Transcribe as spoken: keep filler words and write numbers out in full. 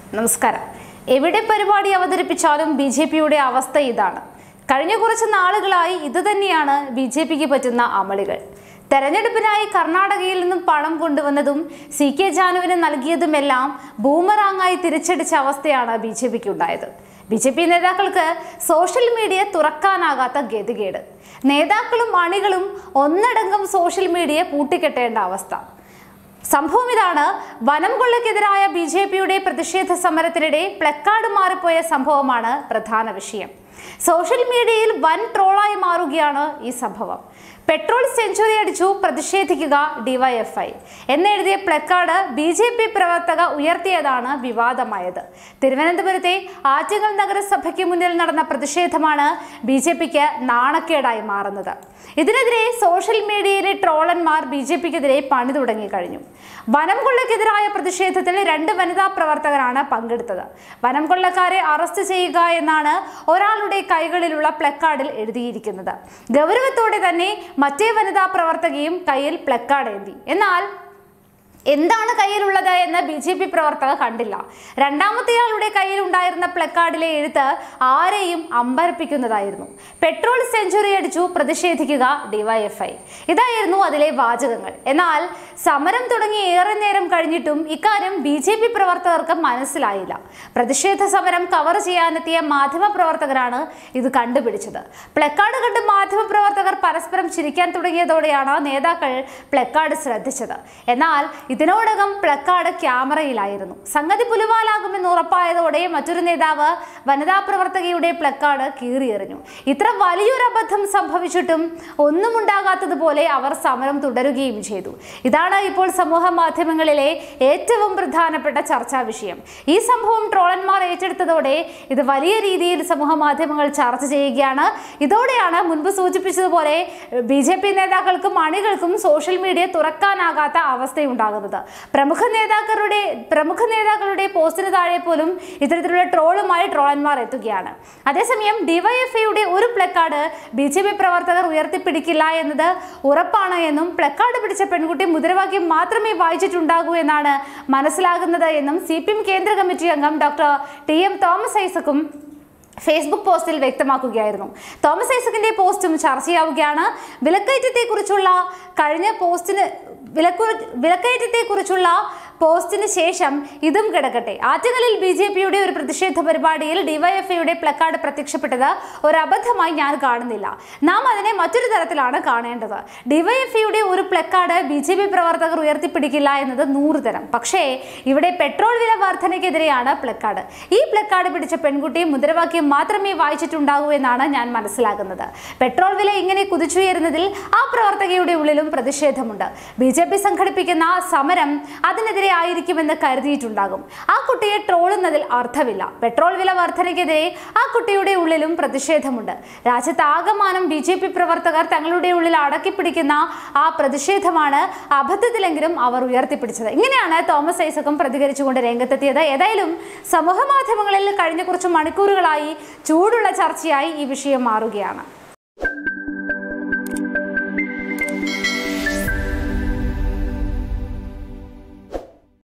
നമസ്കാരം. എവിടെ പരിപാടി അവതരിപ്പിച്ചാലും ബി ജെ പിയുടെ അവസ്ഥ ഇതാണ്. കഴിഞ്ഞ കുറച്ച് നാളുകളായി ഇത് തന്നെയാണ് ബി ജെ പിക്ക് പറ്റുന്ന അമളികൾ. തെരഞ്ഞെടുപ്പിനായി കർണാടകയിൽ നിന്നും പണം കൊണ്ടുവന്നതും സി കെ ജാനുവിന് നൽകിയതുമെല്ലാം ബൂമറാങ്ങായി തിരിച്ചടിച്ച അവസ്ഥയാണ് ബി ജെ പിക്ക് ഉണ്ടായത്. ബി ജെ പി നേതാക്കൾക്ക് സോഷ്യൽ മീഡിയ തുറക്കാനാകാത്ത ഗതികേട്. നേതാക്കളും അണികളും ഒന്നടങ്കം സോഷ്യൽ മീഡിയ പൂട്ടിക്കെട്ടേണ്ട അവസ്ഥ. സംഭവം ഇതാണ്. വനം കൊള്ളയ്ക്കെതിരായ ബി ജെ പിയുടെ പ്രതിഷേധ സമരത്തിനിടെ പ്ലക്കാർഡ് മാറിപ്പോയ സംഭവമാണ് പ്രധാന വിഷയം. സോഷ്യൽ മീഡിയയിൽ വൻ ട്രോളായി മാറുകയാണ് ഈ സംഭവം. പെട്രോൾ സെഞ്ചുറി അടിച്ചു, പ്രതിഷേധിക്കുക DYFI എന്നെഴുതിയ placard B J P പ്രവർത്തക ഉയർത്തിയതാണ് വിവാദമായത്. തിരുവനന്തപുരത്തെ ആറ്റിങ്ങൽ നഗരസഭയ്ക്ക് മുന്നിൽ നടന്ന പ്രതിഷേധമാണ് ബി ജെ പിക്ക് നാണക്കേടായി മാറുന്നത്. ഇതിനെതിരെ സോഷ്യൽ മീഡിയയിലെ ട്രോളന്മാർ ബി ജെ പിക്കെതിരെ പണി തുടങ്ങി കഴിഞ്ഞു. വനം കൊള്ളയ്ക്കെതിരായ പ്രതിഷേധത്തിൽ രണ്ട് വനിതാ പ്രവർത്തകരാണ് പങ്കെടുത്തത്. വനം കൊള്ളക്കാരെ അറസ്റ്റ് ചെയ്യുക എന്നാണ് ഒരാളുടെ കൈകളിലുള്ള പ്ലക്കാർഡിൽ എഴുതിയിരിക്കുന്നത്. ഗൗരവത്തോടെ തന്നെ മറ്റേ വനിതാ പ്രവർത്തകയും കയ്യിൽ പ്ലക്കാർഡ് ഏന്തി. എന്നാൽ എന്താണ് കയ്യിലുള്ളത് എന്ന് ബി ജെ പി പ്രവർത്തക കണ്ടില്ല. രണ്ടാമത്തെയാളുടെ കയ്യിൽ ഉണ്ടായിരുന്ന പ്ലക്കാർഡിലെ എഴുത്ത് ആരെയും അമ്പരപ്പിക്കുന്നതായിരുന്നു. പെട്രോൾ സെഞ്ചുറി അടിച്ചു, പ്രതിഷേധിക്കുക ഡിവൈഎഫ്ഐ, ഇതായിരുന്നു അതിലെ വാചകങ്ങൾ. എന്നാൽ സമരം തുടങ്ങി ഏറെ നേരം കഴിഞ്ഞിട്ടും ഇക്കാര്യം ബി ജെ പി പ്രവർത്തകർക്ക് മനസ്സിലായില്ല. പ്രതിഷേധ സമരം കവർ ചെയ്യാനെത്തിയ മാധ്യമ പ്രവർത്തകരാണ് ഇത് കണ്ടുപിടിച്ചത്. പ്ലക്കാർഡ് കണ്ട് മാധ്യമ പ്രവർത്തകർ പരസ്പരം ചിരിക്കാൻ തുടങ്ങിയതോടെയാണ് നേതാക്കൾ പ്ലക്കാർഡ് ശ്രദ്ധിച്ചത്. എന്നാൽ ഇതിനോടകം പ്ലക്കാർഡ് ക്യാമറയിലായിരുന്നു. സംഗതി പുലുവാലാകുമെന്ന് ഉറപ്പായതോടെ മറ്റൊരു നേതാവ് വനിതാ പ്രവർത്തകയുടെ പ്ലക്കാർഡ് കീറിയെറിഞ്ഞു. ഇത്ര വലിയൊരു അബദ്ധം സംഭവിച്ചിട്ടും ഒന്നും ഉണ്ടാകാത്തതുപോലെ അവർ സമരം തുടരുകയും ചെയ്തു. ഇതാണ് ഇപ്പോൾ സമൂഹ മാധ്യമങ്ങളിലെ ഏറ്റവും പ്രധാനപ്പെട്ട ചർച്ചാ വിഷയം. ഈ സംഭവം ട്രോളന്മാർ ഏറ്റെടുത്തതോടെ ഇത് വലിയ രീതിയിൽ സമൂഹ മാധ്യമങ്ങൾ ചർച്ച ചെയ്യുകയാണ്. ഇതോടെയാണ് മുൻപ് സൂചിപ്പിച്ചതുപോലെ ബി ജെ പി നേതാക്കൾക്കും അണികൾക്കും സോഷ്യൽ മീഡിയ തുറക്കാനാകാത്ത അവസ്ഥയുണ്ടാകുന്നത്. പ്രമുഖ നേതാക്കളുടെ പ്രമുഖ നേതാക്കളുടെ പോസ്റ്റിന് താഴെ പോലും ഇത്തരത്തിലുള്ള ട്രോളുമായി ട്രോളന്മാർ എത്തുകയാണ്. അതേസമയം ഡിവൈഎഫ്ഐയുടെ ഒരു പ്ലക്കാർഡ് ബി ജെ പി പ്രവർത്തകർ ഉയർത്തിപ്പിടിക്കില്ല എന്നത് ഉറപ്പാണ് എന്നും പ്ലക്കാർഡ് പിടിച്ച പെൺകുട്ടി മുദ്രാവാക്യം മാത്രമേ വായിച്ചിട്ടുണ്ടാകൂ എന്നാണ് മനസ്സിലാകുന്നത് എന്നും സി പി എം കേന്ദ്ര കമ്മിറ്റി അംഗം doctor T M Thomas ഐസക്കും Facebook പോസ്റ്റിൽ വ്യക്തമാക്കുകയായിരുന്നു. തോമസ് ഐസക്കിന്റെ പോസ്റ്റും ചർച്ചയാവുകയാണ്. വിലക്കയറ്റത്തെ കുറിച്ചുള്ള കഴിഞ്ഞ പോസ്റ്റിന് വിലക്കു വിലക്കയറ്റത്തെ കുറിച്ചുള്ള പോസ്റ്റിന് ശേഷം ഇതും കിടക്കട്ടെ. ആറ്റിങ്ങലിൽ ബി ജെ പിയുടെ ഒരു പ്രതിഷേധ പരിപാടിയിൽ ഡിവൈഎഫ്ഐയുടെ പ്ലക്കാർഡ് പ്രത്യക്ഷപ്പെട്ടത് ഒരു അബദ്ധമായി ഞാൻ കാണുന്നില്ല. നാം അതിനെ മറ്റൊരു തരത്തിലാണ് കാണേണ്ടത്. ഡിവൈഎഫ്ഐയുടെ ഒരു പ്ലക്കാർഡ് ബി ജെ പി പ്രവർത്തകർ ഉയർത്തിപ്പിടിക്കില്ല എന്നത് നൂറ് തരം. പക്ഷേ ഇവിടെ പെട്രോൾ വില വർധനയ്ക്കെതിരെയാണ് പ്ലക്കാർഡ്. ഈ പ്ലക്കാർഡ് പിടിച്ച പെൺകുട്ടി മുദ്രാവാക്യം മാത്രമേ വായിച്ചിട്ടുണ്ടാകൂ എന്നാണ് ഞാൻ മനസ്സിലാക്കുന്നത്. പെട്രോൾ വില ഇങ്ങനെ കുതിച്ചുയരുന്നതിൽ ആ പ്രവർത്തകയുടെ ഉള്ളിലും പ്രതിഷേധമുണ്ട്. ബി ജെ പി സംഘടിപ്പിക്കുന്ന സമരം അതിനെതിരെ ആയിരിക്കുമെന്ന് കരുതിയിട്ടുണ്ടാകും. ആ കുട്ടിയെ ട്രോളുന്നതിൽ അർത്ഥമില്ല. പെട്രോൾ വില വർധനയ്ക്കെതിരെ ആ കുട്ടിയുടെ ഉള്ളിലും പ്രതിഷേധമുണ്ട്. രാജ്യത്താകമാനം ബി ജെ പി പ്രവർത്തകർ തങ്ങളുടെ ഉള്ളിൽ അടക്കിപ്പിടിക്കുന്ന ആ പ്രതിഷേധമാണ് അബദ്ധത്തിലെങ്കിലും അവർ ഉയർത്തിപ്പിടിച്ചത്. ഇങ്ങനെയാണ് തോമസ് ഐസക്കും പ്രതികരിച്ചുകൊണ്ട് രംഗത്തെത്തിയത്. ഏതായാലും സമൂഹ മാധ്യമങ്ങളിൽ കഴിഞ്ഞ കുറച്ച് മണിക്കൂറുകളായി ചൂടുള്ള ചർച്ചയായി ഈ വിഷയം മാറുകയാണ്.